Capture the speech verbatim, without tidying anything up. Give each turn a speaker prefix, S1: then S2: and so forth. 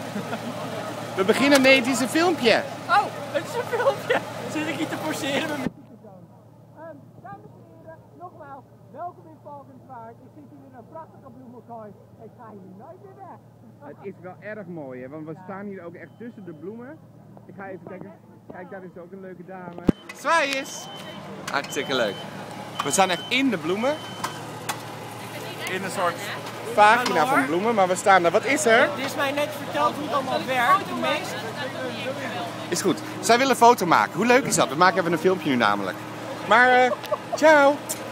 S1: We beginnen, nee, het is een filmpje.
S2: Oh, het is een filmpje. Zit ik hier te forceren met mijn microfoon. Um, dames en heren, nogmaals, welkom in Valkenswaard. Ik zit hier in een prachtige bloemenkooi. Ik ga hier nooit meer weg.
S1: Het is wel erg mooi, hè, want we staan hier ook echt tussen de bloemen. Ik ga even kijken. Kijk, daar is ook een leuke dame. Zwaai eens. Hartstikke leuk. We staan echt in de bloemen. In een soort vagina van bloemen, maar we staan daar. Wat is er?
S2: Dit is mij net verteld hoe het allemaal werkt. De meeste...
S1: Is goed. Zij willen een foto maken. Hoe leuk is dat? We maken even een filmpje nu namelijk. Maar, uh, ciao!